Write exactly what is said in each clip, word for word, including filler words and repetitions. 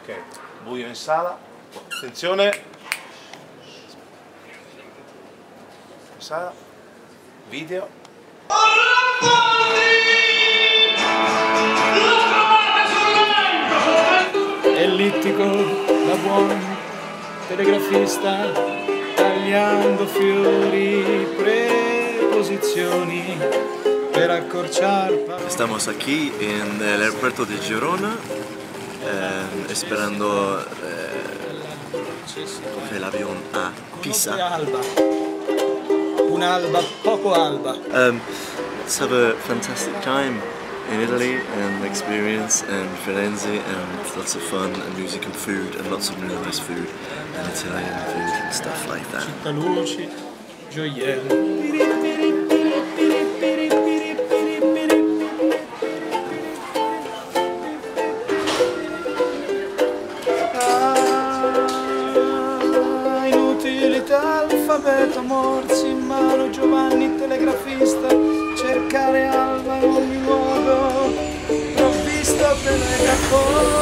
Ok, buio in sala, attenzione, in sala, video. Ellittico, da buon telegrafista, tagliando fiori, preposizioni per accorciar. Estamos aquí en el aeropuerto de Girona, eh, esperando eh, coger el avión a Pisa. Alba. Un'alba poco alba. Um, let's have a fantastic time in Italy and experience and Firenze and lots of fun and music and food and lots of really nice food and Italian food and stuff like that. Città luci, gioielli. Ah, inutilità, alfabeto, morsi in mano, Giovanni telegrafista, cercare alba in ogni modo, provvisto telegrafo.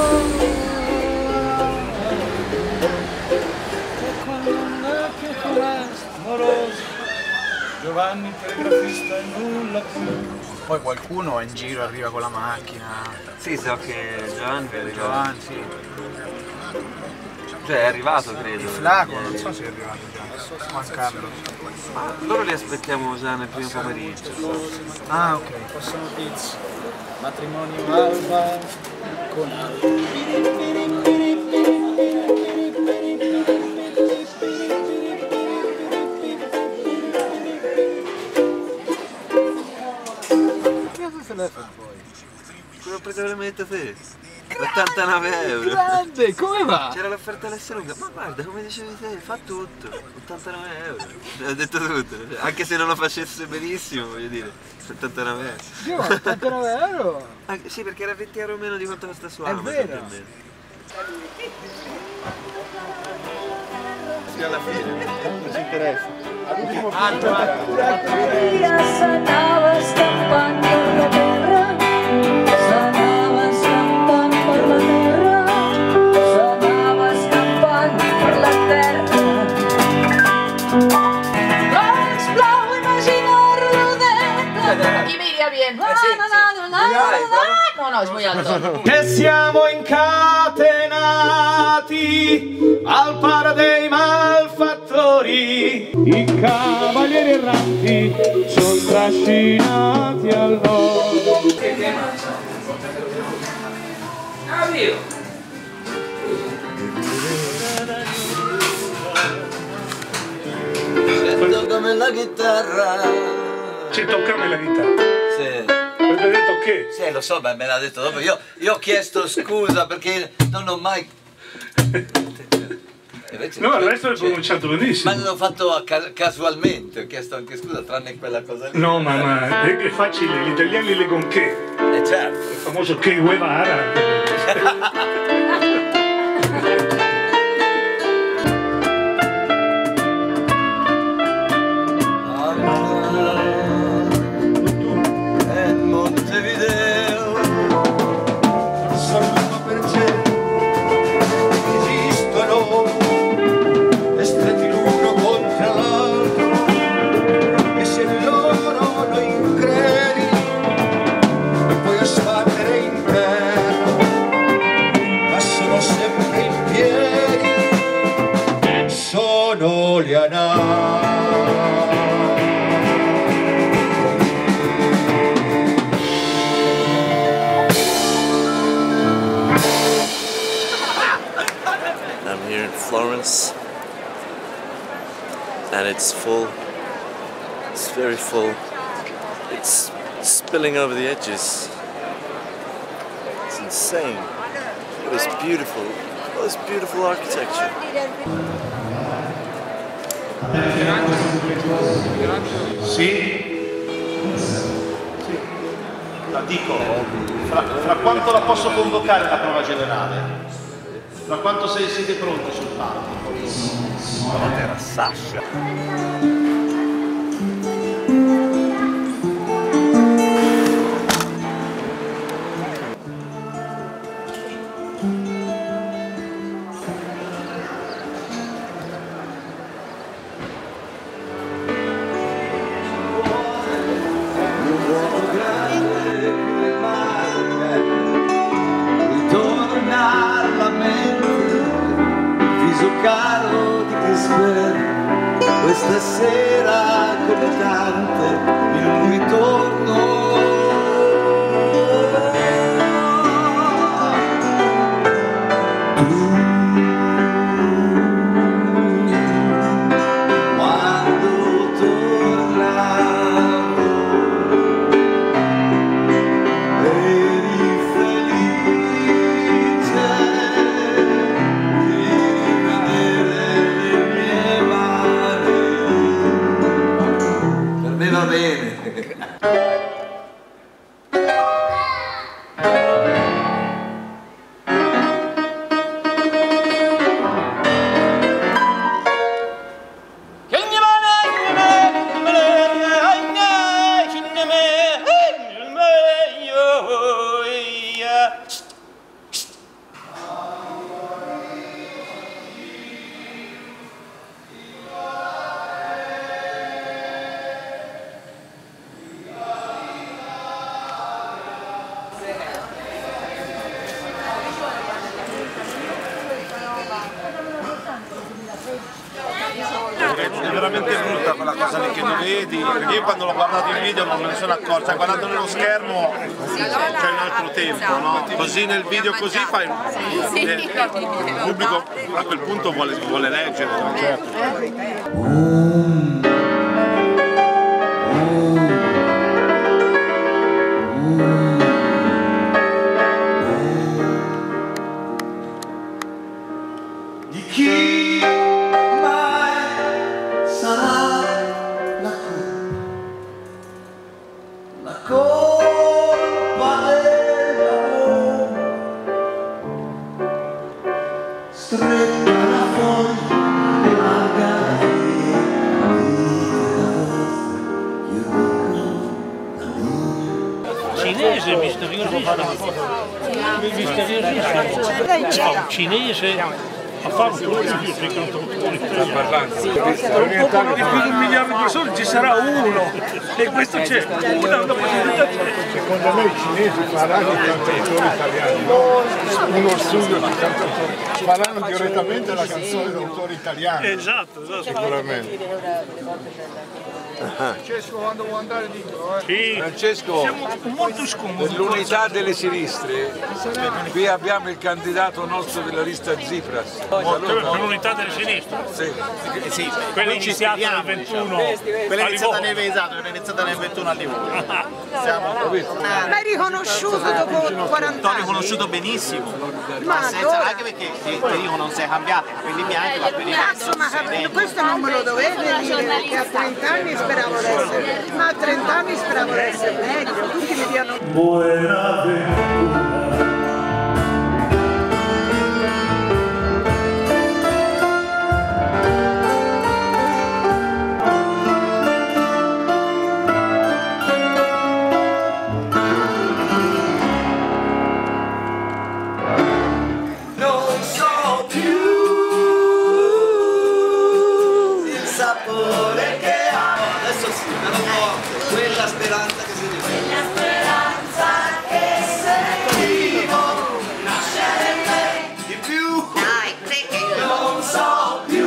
E quando che foresta, moroso, Giovanni telegrafista e nulla più. Poi qualcuno in giro arriva con la macchina. Sì, so che Giovanni è arrivato. Giovanni, sì. Cioè è arrivato, credo. Il Flaco, non so se è arrivato già. Juan Carlo. Ma loro li aspettiamo già nel primo pomeriggio. Ah, ok. Possono pizza, matrimonio alba con alba. Quello ho preso veramente te. ottantanove euro. Grande, come va? C'era l'offerta all'S lunga. Ma guarda, come dicevi te, fa tutto. ottantanove euro. Ho detto tutto. Anche se non lo facesse benissimo, voglio dire. ottantanove euro. Io, ottantanove euro? Anche, sì, perché era venti euro meno di quanto costa su È Amazon. vero. Sì, alla fine. Non ci interessa. All'ultimo S'anava escampant per la terra, s'anava escampant per la terra, s'anava escampant per la terra. Doncs blau imaginar-lo dentro. Y me iría bien. No, no, no, no, es muy alto. che siamo incatenati al par dei malfattori, i cavalieri erranti sono trascinati al nord. Sento come la chitarra. Ci toccami la chitarra. Sì. Avete detto che? Sì, lo so, ma me l'ha detto dopo. Io, io ho chiesto scusa perché non ho mai... Invece, No, il resto l'hai cioè, pronunciato benissimo. ma l'ho fatto ca casualmente, ho chiesto anche scusa, tranne quella cosa lì. No, ma, ma è, è facile, gli italiani leggono che. Eh certo. Il famoso che Guevara. I'm here in Florence and it's full, it's very full, it's spilling over the edges, it's insane, it was beautiful, it was beautiful architecture. Sì? Sì. La dico, fra, fra quanto la posso convocare la prova generale? Fra quanto sei, siete pronti sul palco? Era Sasha. Square, questa sera come tante in un ritorno. Va bene. È veramente brutta quella cosa lì che non vedi, perché io quando l'ho guardato in video non me ne sono accorto, cioè guardando nello schermo c'è un altro tempo, no? Così nel video così fai il pubblico a quel punto vuole, vuole leggere, no? Certo. Di chi mai sarà la colpa, la colpa dell'amore, stretta la foglia e larga via, io dico la mia. Cinese misteriosissimo, misteriosissimo, cinese a fare un po' di più, perché non sta parlando. Orientale più di un miliardo di persone ci sarà uno, e questo c'è una possibilità. Secondo me i cinesi faranno i cantautori italiani, no? Uno studio di cantautori. Faranno direttamente la canzone d'autore italiano. Esatto, esatto. Sicuramente. Francesco, quando vuoi andare dico, eh. Sì, Francesco, siamo molto scomodi. per l'unità delle sinistre, qui abbiamo il candidato nostro della lista Tsipras. Per l'unità delle sinistre? Sì. Sì, Quella è iniziata nel ventuno. quella è iniziata nel esatto, è iniziata nel ventuno a Livorno. Siamo L'hai riconosciuto dopo quaranta T'ho anni? riconosciuto benissimo, Ma senza, allora? anche perché ti, ti dico non sei cambiato, i capelli bianchi, ma quelli Cazzo, ma capito, questo non me lo dovete dire, perché a trenta anni speravo di essere, ma a trenta anni speravo di essere meglio, tutti mi dicono... Buenaventura. Non so più il sapore che ha. Adesso sì, però no, quella speranza che si rivede. Quella speranza che sentivo nascere in me di più. Dai, perché Non so più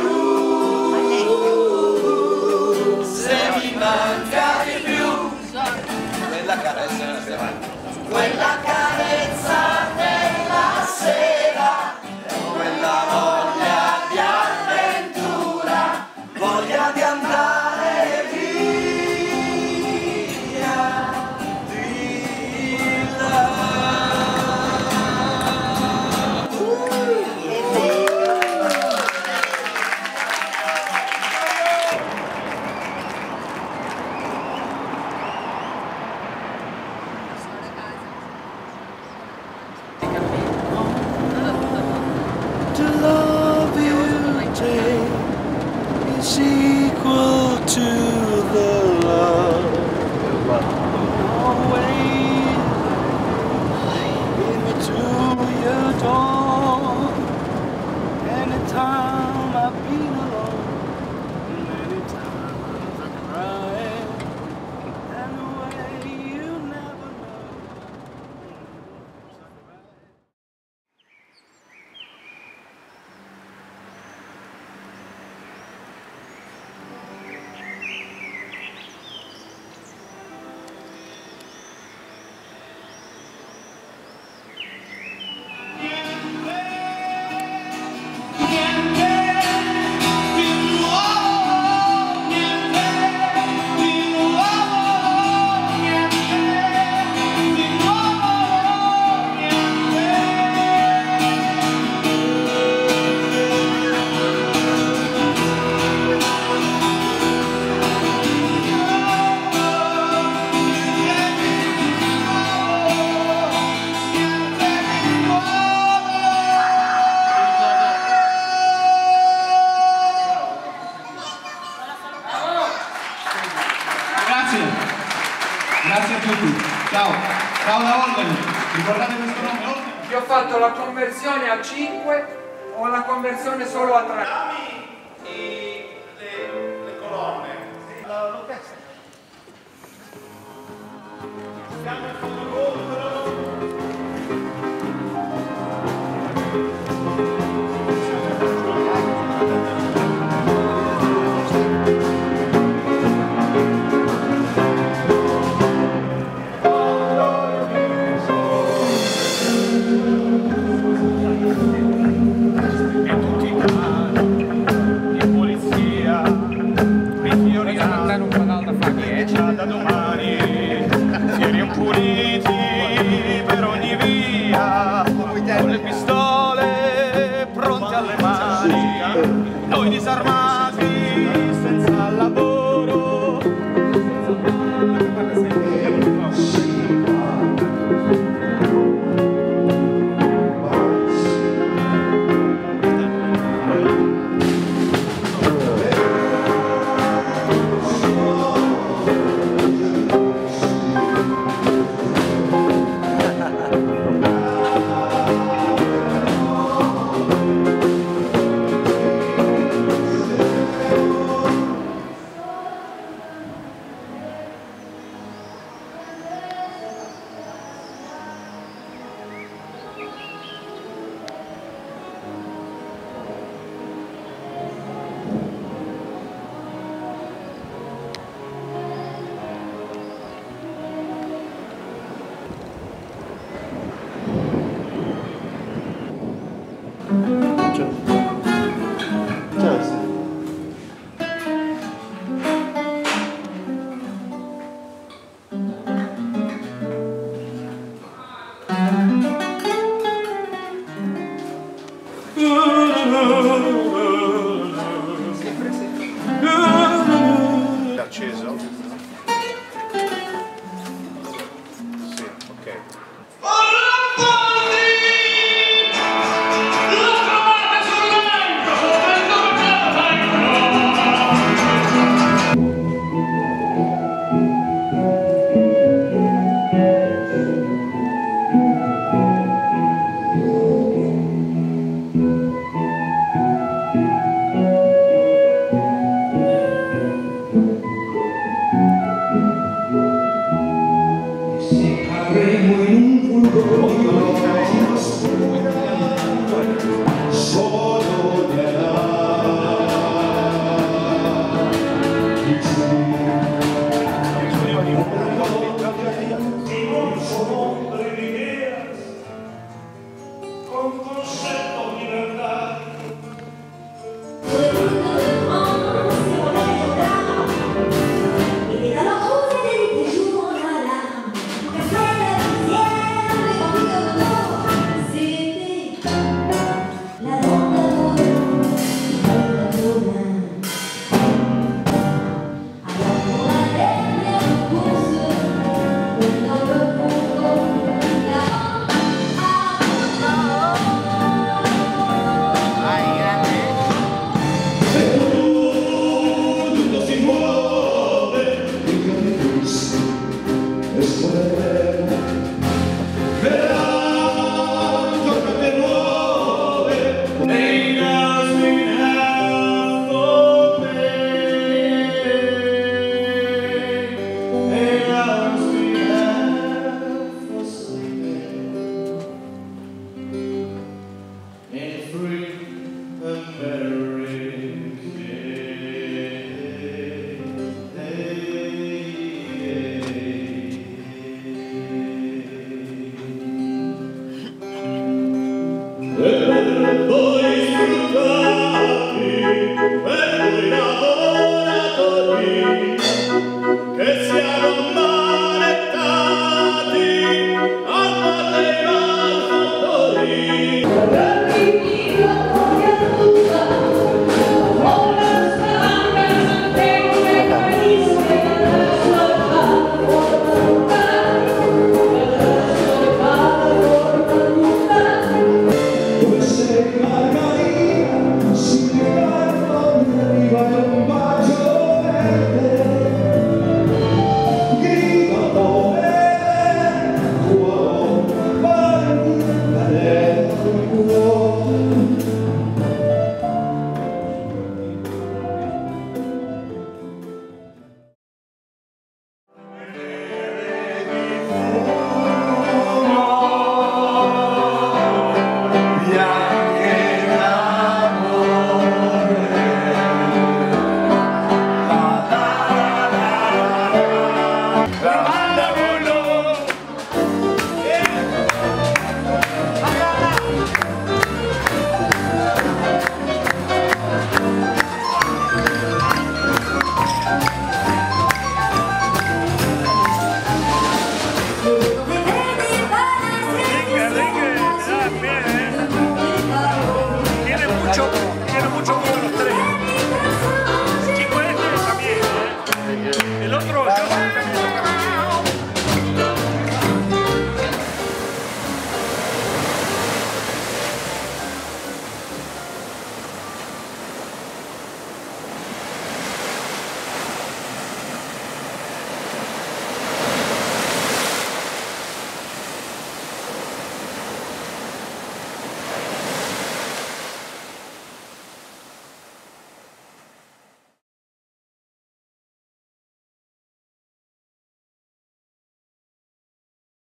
se mi manca di più. Quella carezza della sera. Quella carezza della sera. Quella voglia di avventura, voglia di andare via di là. tutti. Ciao, ciao da Olden. Ricordate questo nome? Olden? Ti ho fatto la conversione a cinque o la conversione solo a tre? Le, le colonne. L'orchestra. Siamo in fondo. Da domani siamo puliti per ogni via, con le pistole pronte alle mani, noi disarmati senza lavoro. Acceso? Sì, ok. Cadremo in un fulgore